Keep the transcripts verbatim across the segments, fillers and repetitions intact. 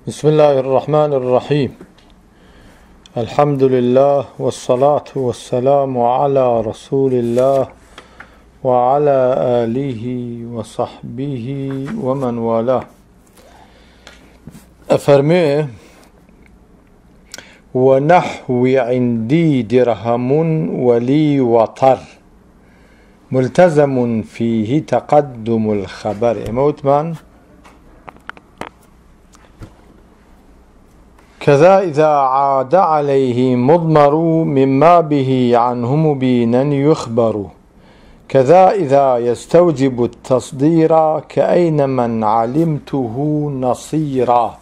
بسم الله الرحمن الرحيم. الحمد لله والصلاة والسلام على رسول الله وعلى آله وصحبه ومن والاه. أفرمي ونحوي عندي درهم ولي وطر ملتزم فيه تقدم الخبر. موت من كذا إذا عاد عليه مضمر مما به عنه مبينا يخبر. كذا إذا يستوجب التصدير كأين من علمته نصيرا.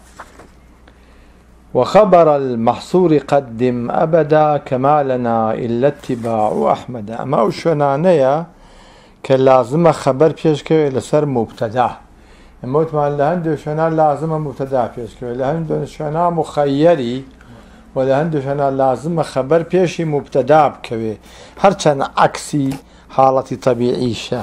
وخبر المحصور قدم أبدا كما لنا إلا اتباع أحمد. أما أشنانيا كلازم خبر بيشكي لسر مبتدا. موت ما لهندو شنا لازم مبتدا بيشكي لهندو شنا مخيري ولهندو شنا لازم خبر بيشي مبتدا بكوي هرچن عكسي حالة طبيعي شا.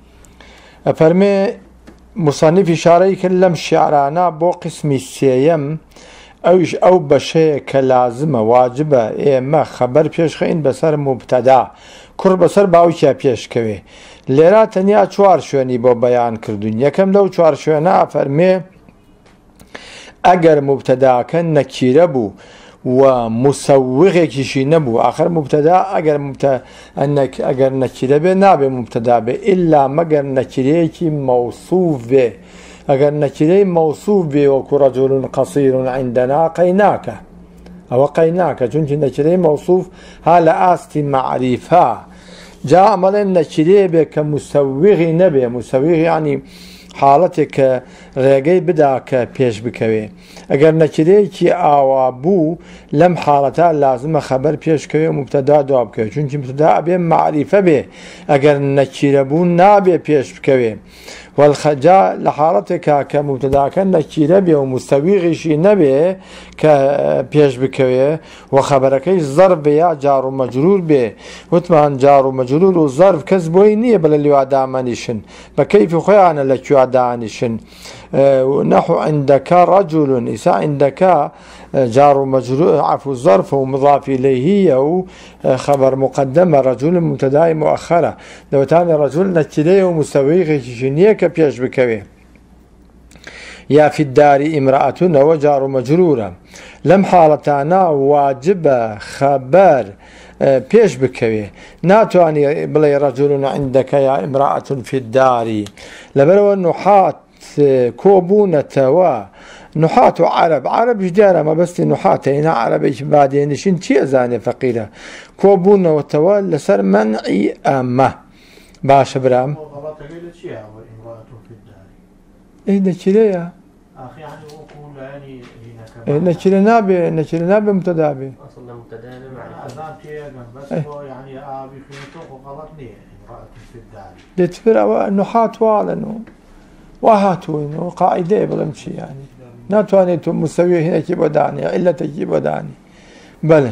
أفرمي مصنف إشاري كلم شعرانا بو قسم السيم أوش أو بشي كلازمة واجبة إما خبر بيش خين بسر مبتدا كر بسر باوشا بيش كوي ليرا تنيا چوار شواني بو بيان كردون. يكم لو چوار شوانا فرمي اگر مبتدا كان نكيره بو ومسوغه كشي نبو آخر مبتدا اگر مبتدا انك اگر نكيره بي نابي مبتدا بي الا مگر نكيره كي موصوف بي. اگر نكيره موصوف بي وكو رجل قصير عندنا قيناك او قيناك چونك نكيره موصوف هالا آستي معرفة جاء عملا نكيره بي كمسوغ نبي. مسوغ يعني حالتك ريقي بدا كبيش بكوي. اگر نكيره كي آوابو لم حالتا لازم خبر بيش كوي مبتدا دواب كوي چونك مبتدا بي معرفة بي. اگر نكيره بو نابي بيش بكوي والخجاء لحالتك كمبتدا كان نكيره بي ومستوغ شي نبي كبيش بكوي وخبرك ظرف يا جار ومجرور بي وطبعا جار ومجرور وظرف كسبوي نيه بل اللي وعدامانيشن بكيف خيانا لك وعدانيشن. أه نحو عندك رجل إسا عندك جار ومجرور عفو الظرف ومضاف إليه أو خبر مقدمة رجل مبتدا مؤخرة لو تاني رجل نكيره ومستوغ شي كبيش بكوي. يا في الدار امرأة وجار مجرورة لم حالتانا واجب خبر بيش بكوي ناتواني بلي رجل عندك يا امرأة في الدار لبرو النحات كوبونة و نحات عرب عرب جدارة ما بس نحات هنا عرب بعدين شن تي ازاني فقيرة كوبونة وتوال لسر منعي أمه باش برام ايه نكيره اخي يعني وقول يعني إيه نكيره نابي نكيره نابي مبتدا بي اصلا مبتدا معنى اذانتي بس هو يعني ابي خيطه وغلطني امراه في الدار لتفر النحات والنو وهاتوين قاعده بلمشي يعني ناتواني مسوي هنا كي بداني الا تجي بداني بله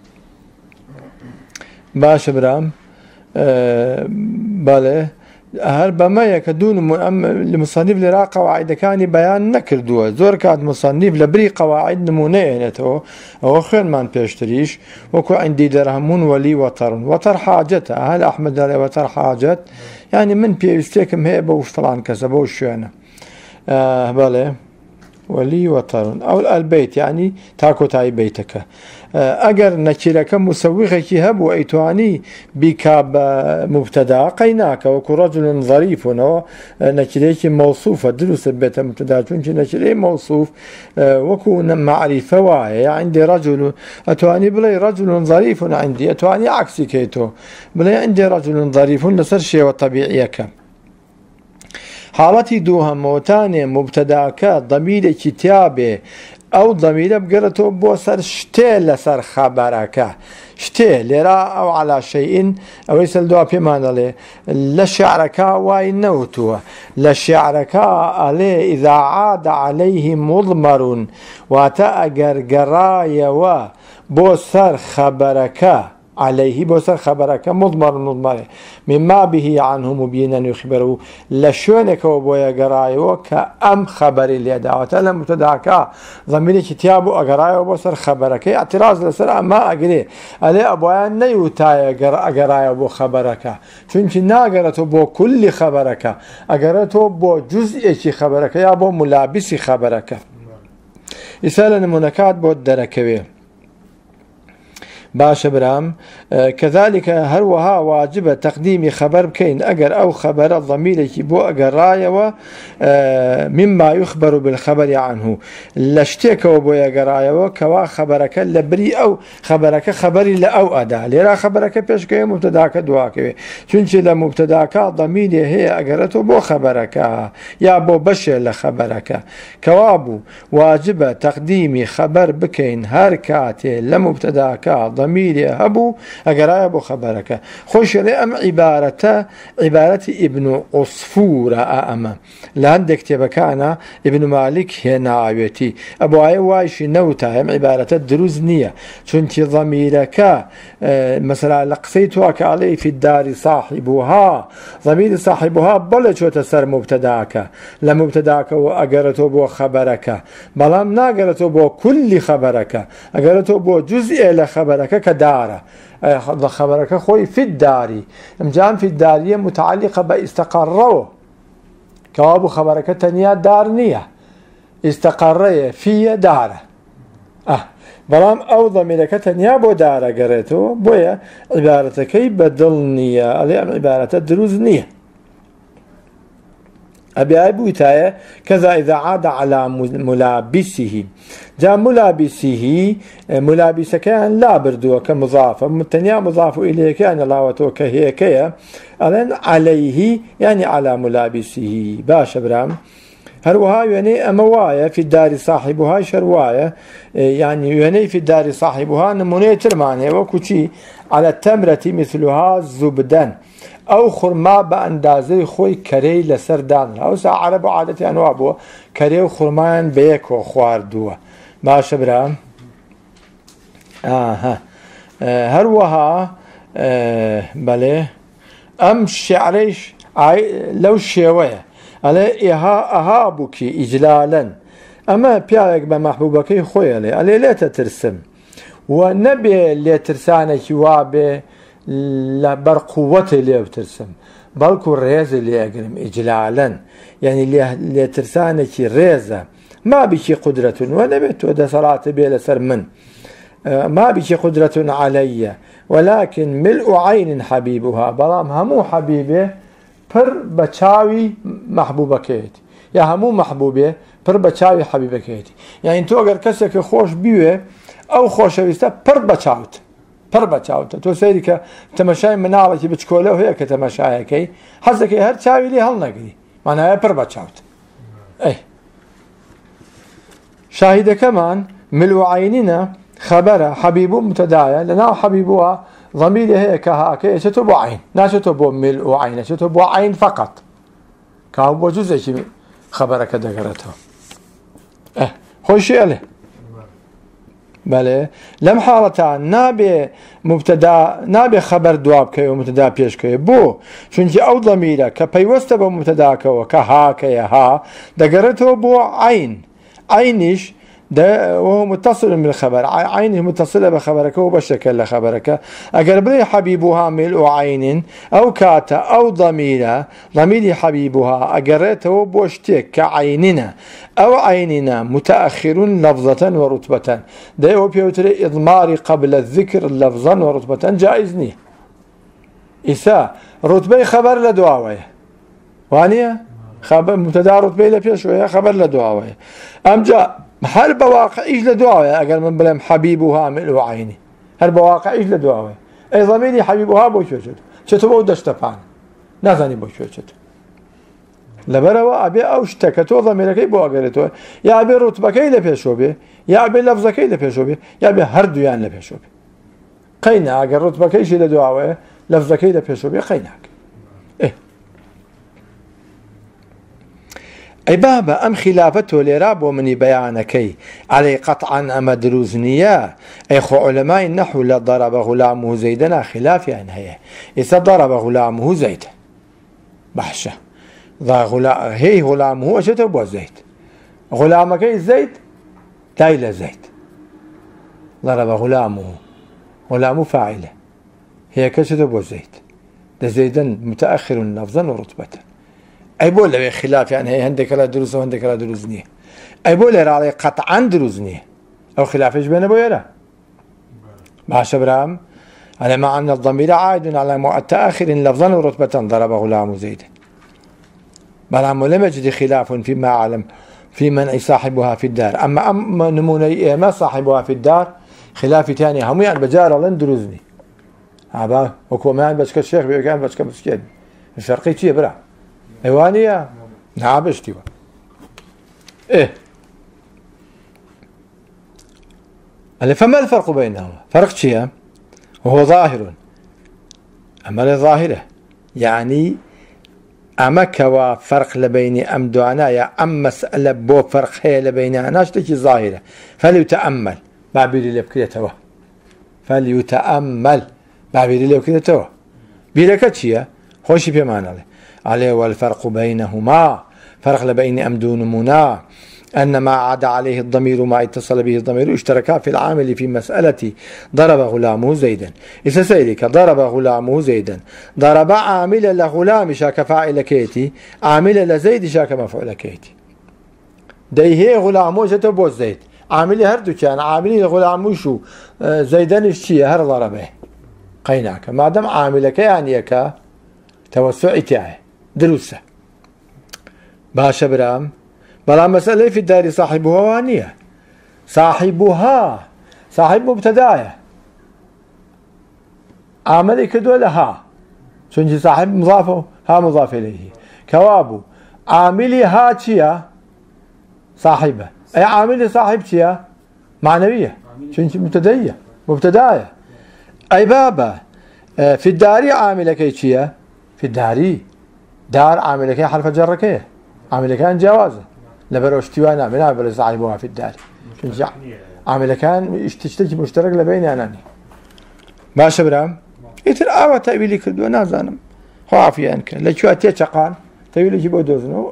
باش برام أه بله هر بما يكدون المصنف لرا قواعد كان بيان نكردوه زور كاد مصنف لبري قواعد نمونه تو او خير من بيشتريش وكو عندي درهم ولي وطر وطر حاجته هل احمد عليه وطر حاجت يعني من بيستيكم هي بوش فلان كسبوا شو آه بله ولي وطر او البيت يعني تاكو تاي بيتك. اگر نكيرك مسوغك هب ايتواني بكاب مبتدا قيناك وكو رجل ظريف نكيرك موصوفة دروس بيت مبتدا چونك نكيرك موصوف وكو معرفة واي عندي رجل اتواني بلي رجل ظريف عندي اتواني عكسي كيتو بلي عندي رجل ظريف لسر شيء وطبيعيك. حالتي دوها موتاني مبتداك ضمير كتابه او ضمير بقرته بو سر شتي لسر خبرك شتي لرا او على شيء او يسال دوا بيمان عليه لشعرك واي نوتوا لشعرك عليه اذا عاد عليه مضمر وتأجر قرايا و بو سر خبرك عليه بوسر خبرك مضمر مضمر مما به عنه مبينا يخبره لشونك وبويا قرايو كأم خبر اللي دعوت لم تدعك ضمير كتاب قرايو بوسر خبرك اعتراض لسر ما أقري علي أبويا نيوتاي قرايو بو خبرك چونك ناقرته بو كل خبرك أقرته بو جزء خبرك يا بو ملابس خبرك إسالة نمونكات بو الدركوي باش برام كذلك هروها واجب تقديم خبر بكين أجر أو خبر الضمير بو أجر راية مما يخبر بالخبر عنه لشتك وبو أجر راية كوا خبرك لبري أو خبرك خبري لأو أدا لرا خبرك بيش كي مبتداك دواك شنش لمبتداك ضمير هي أجرته بو خبرك يا بو بشر لخبرك كوابو واجب تقديم خبر بكين هركاتي لمبتداك ضمير هبو أقرأ أبو خبرك خوش لأم عبارة عبارة ابن عصفور أأما لعندك تبكانا ابن مالك هنا عيوتي أبو عيواش نوتا هم عبارة الدروزنية شنت ضميرك اه مثلا لقصيتك عليه في الدار صاحبها ضمير صاحبها بلش وتسر مبتداك لمبتداك وأقرأته بو خبرك بلام ناقرأته بو كل خبرك أقرأته بو جزء لخبرك كدارة خبرك خوي في الدار امجان في الدارية متعلقة باستقروا كوابو خبرك تنيا دارنية استقرية في دارة اه بلام او ضميرك تنيا بو دارة قريتو بويا عبارتك بدلنية هذه عبارة الدروزنية أبي أبو تاية كذا إذا عاد على ملابسه جاء ملابسه ملابس كان لا بردو كمضاف متنيا مضاف إليه كان لاوته كهي كيا ألين عليه يعني على ملابسه باش برام هروها يعني أموايا في الدار صاحبها شروايا يعني يعني في الدار صاحبها نمونية ترمانية وكوشي على التمرة مثلها زبدان أو خرما بأندازي خوي كري لسردان أو سا عرب عادتي أنواع بو كري وخرمان بيكو خوار دوا باش برام آه آه هروها آه بله أم شعريش لو شوية على إها أهابك إجلالا أما بيالك بمحبوبك خوي علي علي لا تترسم ونبي اللي ترسانك وابي لبر قوة اللي بترسم بلكو الريز اللي أقرم إجلالا يعني اللي ترسانك ريزة ما بيشي قدرة ولا بيت وده صلاة بيلا سر من ما بيشي قدرة علي ولكن ملء عين حبيبها بلام همو حبيبه پر بچاوي محبوبة كيتي يا همو محبوبه پر بچاوي حبيبة كيتي يعني انتو اگر كسك خوش بيوه او خوش ويستا پر بچاوت پر بچاوت تو سيري که تماشای مناڵێکی بچکۆلە هەیە کە تەماشایەکەی حەزەکەی هەر چاوی لێ هەڵ نەگری مانایە پر بچاوت اي شاهدەکەمان ملء عيننا خبر حبيب متدايا لنا حبيبها ضمير هي كهاكي شتو عين لا شتو ملء عين شتو عين فقط كهو جزء خبرك دقرته اه خوش عليه بله لم حالتان نابي مبتدا نابي خبر دواب كي ومبتدا بيش كي بو چونكي او ضميره كبيوست بمبتدا كو كها كي ها دقرته بو عين عينش ده وهو متصل بالخبر عينه متصلة بخبرك وبشكل لخبرك أقرب حبيبها ملء عين أو كاتا أو ضميرة ضمير حبيبها أقرته بوشتك كعيننا أو عيننا متأخر لفظة ورتبة ده هو بيوتر إضمار قبل الذكر لفظا ورتبة جائزني إسا رتبة خبر لدعوية وانية خبر مبتدا رتبة لبيشوية خبر لدعوية أم جاء هر بواقع إيش لدعوة أقل من بلهم حبيبها ملء عيني هر بواقع إيش لدعوة أي ضميري حبيبها بو شو شو شتو بو دشتفان نازاني بو شو شو لبروا أبي أوشتكتو ضميرك بو أقرتو يا أبي رتبك إلى بيشوبي يا أبي لفظك إلى بيشوبي يا أبي هر دويان لبيشوبي قينا أقل رتبك إيش لدعوة لفظك إلى بيشوبي قيناك إيه أي بابا أم خلافته لراب ومني بيانكي علي قطعا أما دروزنيا أي خو علماء النحو لا ضرب غلامه زيدنا خلاف يعني هي إذا ضرب غلامه زيد بحشة ضا غلا هي غلامه أشته بو زيد غلامك زيد تايل زيد ضرب غلامه غلامه فاعله هي كشته بو زيد ده زيدا متأخر لفظا ورتبة أي بولا خلاف يعني هي عندك لا دروز وعندك لا دروز نية أي بولا على قطعا دروز نية أو خلاف إيش بين بويرة مع شبرام على ما أن الضمير عائد على متأخر لفظا ورتبة ضرب غلام زيد بلام لم يجد خلاف فيما أعلم في منع صاحبها في الدار أما أما نموني ما صاحبها في الدار خلاف ثاني هم يعني بجار لن دروزني عبا وكو ما بس الشيخ بيقال بس كمسكين الفرق شيء برا ايوانيه نعم اشتوا ايه قال فما الفرق بينهما فرق شيء وهو ظاهر اما الظاهره يعني اما كوا فرق لبين ام دعنايا ام مساله بو فرق هي لبين اناش تجي ظاهره فليتامل بعبير لبكيته فليتامل بعبير لبكيته بيركتشيا خوشي بيمان عليه عليه والفرق بينهما فرق لبين أم دون منا أن ما عاد عليه الضمير ما اتصل به الضمير اشتركا في العامل في مسألة ضرب غلامه زيدا إذا سيلك ضرب غلامه زيدا ضرب عامل لغلام شاك فاعل كيتي عامل لزيد شاك مفعول كيتي ديه غلامه جتبو زيد عامل هردو كان عامل لغلامه شو زيدان اشتيا هر ضربه قيناك ما دام عاملك يعني يكا توسع تاعه دروسه باشا برام بلا مسألة في الدار صاحبها وانية صاحبها صاحب مبتداية عاملك دولها شنجي صاحب مضافه ها مضاف إليه كوابو عاملي ها تشيا صاحبه أي عاملي صاحب تشيا معنوية شنجي مبتداية مبتداية أي بابا في الدار عاملك تشيا في الداري دار عاملك حرف جرك عاملك كان جوازه لبروشتوانا من عبر صاحبها في الدار عامل كان اشتشتج مشترك لبيني اناني ما شبرام يتر اوا تاويلي كردو نازانم هو عافيان كان لشو اتي تقان تاويلي جيبو دوزنو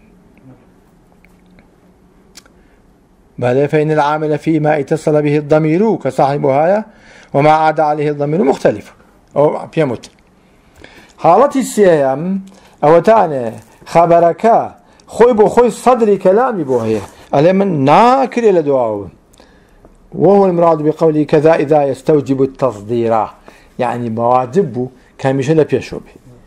بل فإن العامل فيما اتصل به الضمير كصاحبها وما عاد عليه الضمير مختلف او بيموت حالتي السيام او تاني خبرك خوي بو خوي صدري كلامي بو هي على من ناكر الى دعاء وهو المراد بقوله كذا اذا يستوجب التصدير يعني مواجبه كان مش لا بيشوب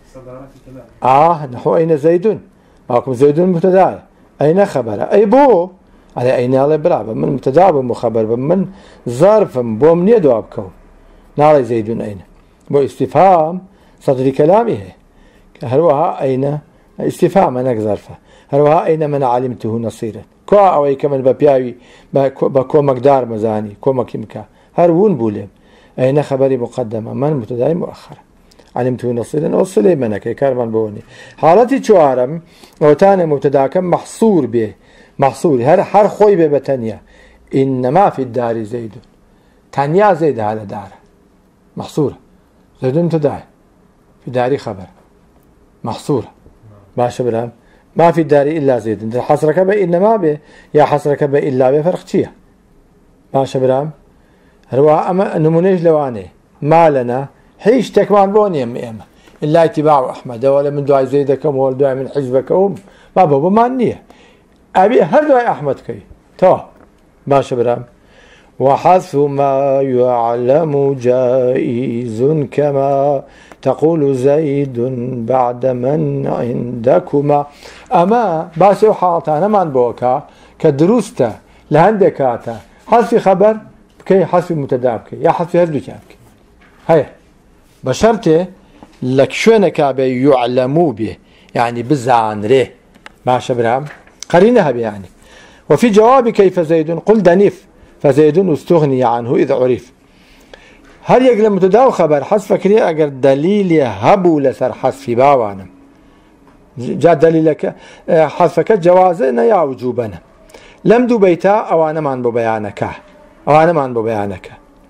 اه نحو اين زيد معكم زيد مبتدا اين خبر اي بو على اين على براب من مبتدا ومخبر من ظرف بو من يدعو بكون نال زيد اين بو استفهام صدري كلامه هروها اين استفهام انك ظرفه هروها اين من علمته نصيرا كو او كمان ببياوي بكو مقدار مزاني كو مكيمكا هرون بولم اين خبري مقدمه من مبتدا مؤخر علمته نصيرا وصل منك كارمان بوني حالتي شوارم او ثاني مبتدا كم محصور به محصور هر هر خوي به بتنيا انما في الدار زيد تنيا زيد على دار محصوره زيد مبتدا في داري خبر محصوره ماشي برام ما في الدار الا زيد انت حصرك به انما به يا حصرك به الا به فرق شيء ماشي برام روا اما نمونيش لواني ما لنا حيش تكمان بوني ام ام الا اتباع احمد ولا من دعاء زيدكم ولا دعاء من حزبكم ما بابا ما نيه ابي هل دعاء احمد كي تو ماشي برام وحذف ما يعلم جائز كما تقول زيد بعد من عندكما اما بس وحاطانا من بوكا كدروستا لهندكاتا حذف خبر كي حذف متداب كي يا حذف هردو كي هيا بشرته لك شو كابه يعلموا به يعني بزعنره ماشي برام قرينها يعني وفي جواب كيف زيد قل دنيف فزيد استغني عنه إذا عرف هل يقل متداو خبر حذف كري أجر دليل هبو لسر حذف باوانم جاء دليلك حذفك جوازنا يا وجوبنا لم دو بيتا أو أنا ما ببيانك أو أنا ما ببيانك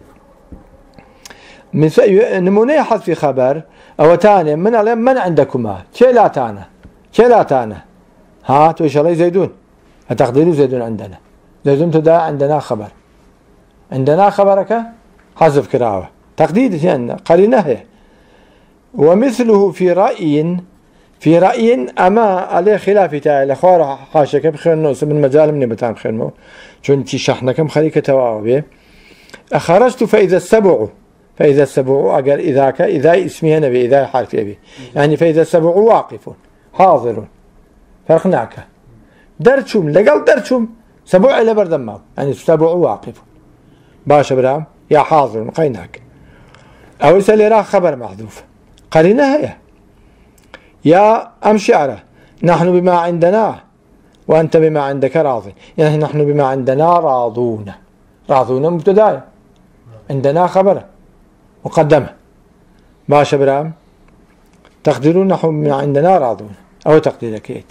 من نمونة حذف خبر أو تاني من علم من عندكما كلا تانا كلا تانا ها توش الله زيدون التقدير زيدون عندنا زيدون تدا عندنا خبر عندنا خبرك حذف كراوة تقدير يعني قرينه هي ومثله في رأي في رأي أما عليه خلاف تعالى خور حاشك بخير نوس من مجال من بتام خير مو شون تي شحنكم خليك تواوبه أخرجت فإذا السبع فإذا السبع أجر إذا ك إذا اسمه نبي إذا حرف أبي يعني فإذا السبع واقف حاضر فرقناك درتشم لقل درتشم سبع إلى بردماو يعني السبع واقف باش برام يا حاضر قيناك أو سليرا خبر محذوف قرينه هي يا أم شعره نحن بما عندنا وأنت بما عندك راضي يعني نحن بما عندنا راضون راضون مبتدأ عندنا خبر مقدمة باش برام تقدرون نحن بما عندنا راضون أو تقدير كيت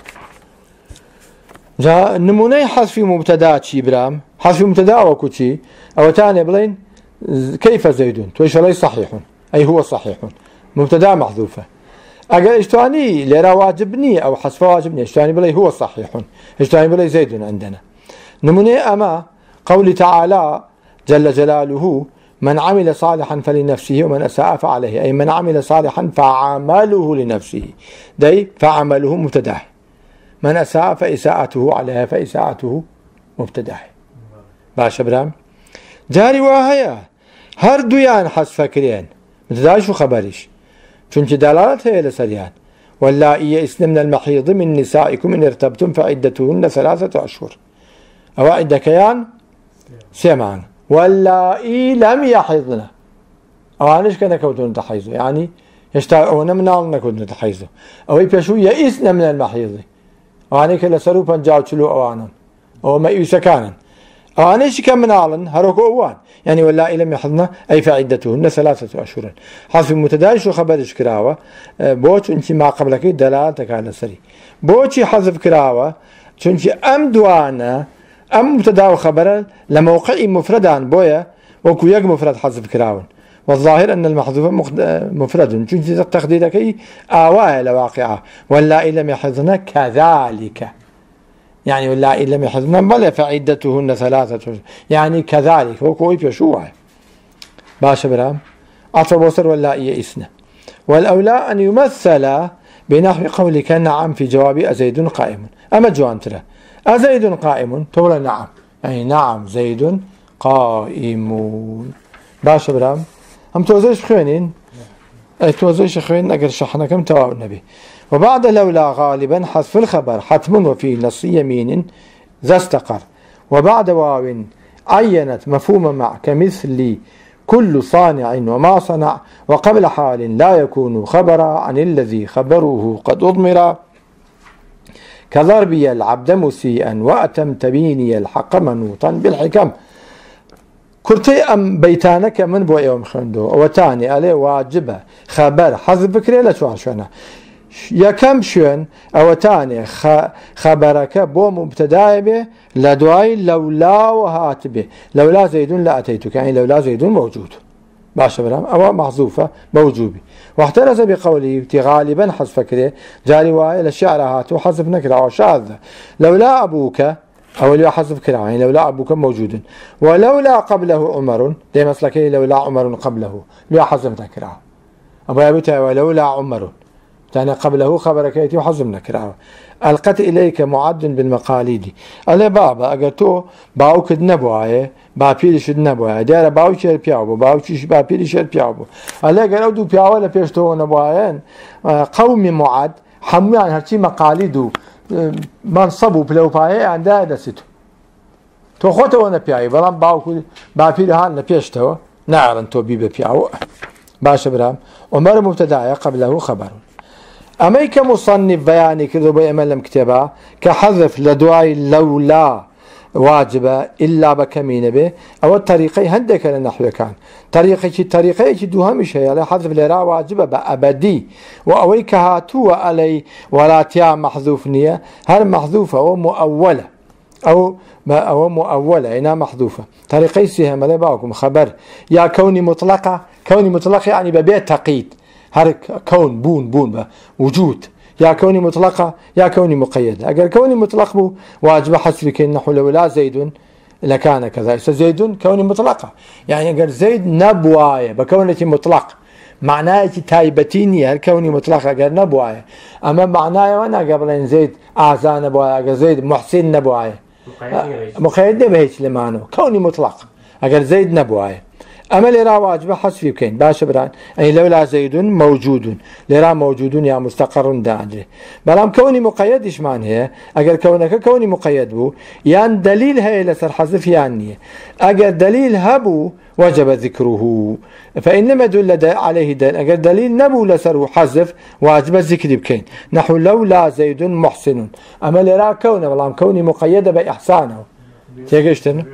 جاء نموني حذف مبتدأ شي برام حذف مبتدأ أو كوتشي أو تاني بلين كيف زيدون تويش ليس صحيح أي هو صحيح مبتدأ محذوفة أجل إشتواني لرا واجبني أو حذف واجبني إشتواني بلي هو صحيح إشتواني بلي زيد عندنا نموني أما قول تعالى جل جلاله من عمل صالحا فلنفسه ومن أساء فعليه أي من عمل صالحا فعمله لنفسه دي فعمله مبتدأ من أساء فإساءته عليها فإساءته مبتدأ باش برام جاري واهيا هر دويان حذف فكرين مبتدأ شو خبريش چونك دلالت هي لسريان واللائي يئسن من المحيض من نسائكم إن ارتبتم فعدتهن ثلاثة أشهر أو عدة كيان سيمان واللائي لم يحضن أو أنش كان كوتون تحيزه يعني يشتاقون من أن كوتون تحيزه أو يبشو يئسن من المحيض أو أنك لسروبا جاو شلو أوانا أو ما يسكانا أو أنش كان من أعلن هروك أوان يعني واللائي لم يحضن أي فعدتهن ثلاثة أشهر حذف مبتدأ شو خبرش كراوة بوش انت ما قبلك دلالتك على سري بوش حذف كراوة چونك أم دوانا أم مبتدأ وخبر لموقع مفردان بويا وكو يك مفرد حذف كراون والظاهر أن المحذوف مفرد چونك تقديرك آواه لواقعه واللائي لم يحضن كذلك يعني واللائي لم يحضن بل فعدتهن ثلاثة أشهر يعني كذلك وكو يبشوه باش برام عطف بوصر واللائي يئسن والأولى أن يمثل بنحو قولك نعم في جواب أزيد قائم أما جوان ترى أزيد قائم تقول نعم يعني نعم زيد قائمون باش برام هم توزيش خوينين أي توزيش خوين أقر شحنكم تواو النبي وبعد لولا غالبا حذف الخبر حتم وفي نص يمين ذا استقر وبعد واو عينت مفهوم مع كمثل كل صانع وما صنع وقبل حال لا يكون خبرا عن الذي خبره قد أضمر كضربي العبد مسيئا وأتم تبيني الحق منوطا بالحكم كرتي أم بيتانك من بو يوم خندو وتاني عليه واجبة خبر حذف بكري لا شو عشانه يا كم شون أو تاني خبرك بو مبتدأ به لدواي لولا وهات به لولا زيد لا أتيتك يعني لولا زيد موجود باش برام أو محذوفة موجوبة واحترز بقوله غالبا حذف فكره جاري وائل الشعر هاتو حذف نكره أو شاذ لولا أبوك أو اللي حذف كره يعني لولا أبوك موجود ولولا قبله عمر دي مسلكي لولا عمر قبله لولا حذف نكره أبو يابتها ولولا عمر تاني قبله خبرك يتي وحزم نكره ألقت إليك معد بالمقاليد ألا بابا أجتو باوكد نبوعه باپیرش نبوعه دیاره باوچه پیاو باوچیش باپیرش پیاو ألا قالوا دو پیاو لا پیشتو نبوعين قوم معد حميان هرشي مقاليد منصبو بلو باي عنده دستو تو خودت وانا پیاي بلان باوكد باپیر هان پیشتو نعرن تو بي بياو باش برام عمر مبتدأ قبله خبر أما كمصنف بياني كذا بيعمل لهم كتابة كحذف لدواي لولا واجبة إلا بكمين به أو الطريقي هندك لنحو كان طريقة طريقة دوهمش هي على حذف لرا واجبة بأبدي وأويك هاتوا علي ولاتيا محذوف نية هل محذوفة أو مؤولة أو أو مؤولة هنا محذوفة طريقي سيها ملا باكم خبر يا كوني مطلقة كوني مطلقة يعني ببيت تقييد هر كون بون بون وجود يا كوني مطلقة يا كوني مقيدة أجل كوني مطلق بو واجب حسب كن نحو لو لا زيد لكان كذا زيد كوني مطلقة يعني أجل زيد نبواية بكونة مطلق معناه تايبتيني هل كوني مطلق أجل نبواية أما معناه وأنا قبل إن زيد أعزى نبواية أجل زيد محسن نبواية مقيد بهيش لمانو كوني مطلق أجل زيد نبواية أما لرا واجب حسب كين باش بران أي لولا زيد موجود لرا موجود يا مستقر داجه بلام كوني مقيد إيش معناه أجر كونك كوني مقيد بو يعني دليل هي لسر حذف يعني أجر دليل هبو وجب ذكره فإنما دل عليه دل أجر دليل نبو لسر حذف واجب الذكر بكين نحو لولا زيد محسن أما لرا كونه بلام كوني مقيد بإحسانه تيجيشتن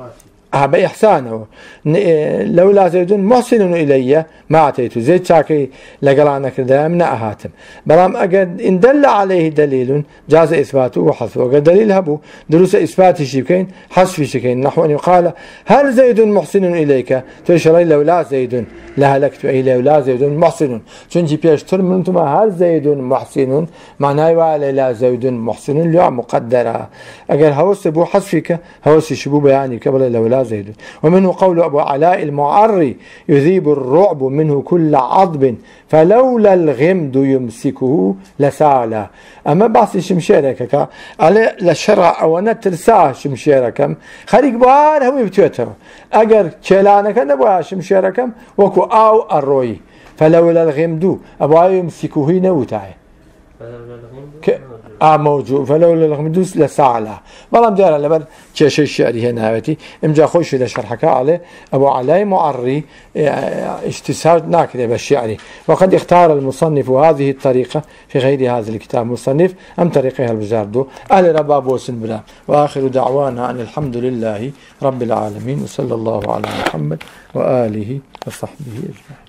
بإحسانه لولا زيد محسن إلي ما أتيت زيد شاكي لقلانا كذا من أهاتم بلام أجد إن دل عليه دليل جاز إثباته وحذفه وقد دليل هبو دروس إثبات شيكين حذف شيكين نحو أن يقال هل زيد محسن إليك تشري لولا زيد لهلكت أي لولا زيد محسن شنجي بيشتر من ثم هل زيد محسن معناه وعلى لا زيد محسن لا مقدرة أجل هوس بو حذفك هوس شبو بياني قبل لولا زيد ومنه قول أبو علاء المعري يذيب الرعب منه كل عضب فلولا الغمد يمسكه لسالا أما بعض شمشيرك على لشرع أو نترساه شمشيركم خليك بوار هو يبتوتر أجر كلانك نبوها شمشيركم وكو أو الروي فلولا الغمد أبو يمسكه نوتاي ك... آه موجود فلولا الغمدوس لساعة بلام دار لبر كشيء الشعري هنا هاتي امجا خوش لشرحك عليه أبو علاء معري اجتساد ناكده بالشعري وقد اختار المصنف هذه الطريقة في غير هذا الكتاب مصنف أم طريقها البجاردو أهل رباب وسنبلا وآخر دعوانا أن الحمد لله رب العالمين وصلى الله على محمد وآله وصحبه أجمعين.